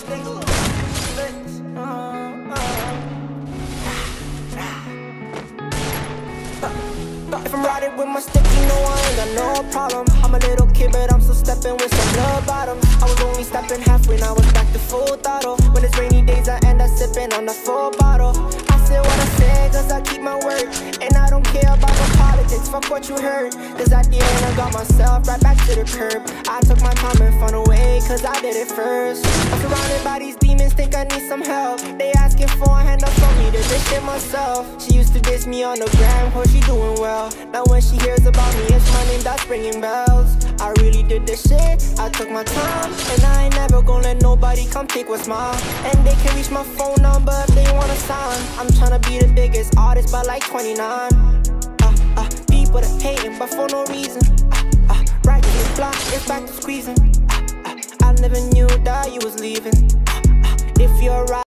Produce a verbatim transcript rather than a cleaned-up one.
If I'm riding with my stick, you know I ain't got no problem. I'm a little kid, but I'm still stepping with some blood bottoms. I was only stepping half when I was back to full throttle. When it's rainy days, I end up sipping on the full bottle. I said what I said, cause I keep my word. And I don't care about the politics, fuck what you heard. Cause at the end, I got myself right back to the curb. I took my time and found a way, cause I did it first. I'm surrounded by these demons, think I need some help. They asking for a hand up for me to this shit myself. She used to diss me on the gram, hope she doing well. Now when she hears about me, it's my name that's ringing bells. I really did this shit, I took my time. And I ain't never gonna let nobody come take what's mine. And they can reach my phone number if they wanna sign. I'm tryna be the biggest artist by like twenty-nine. uh, uh, People that hating but for no reason. uh, uh, Right to the block, it's back to squeezing. uh, uh, I never knew that you was leaving. uh, uh, If you're right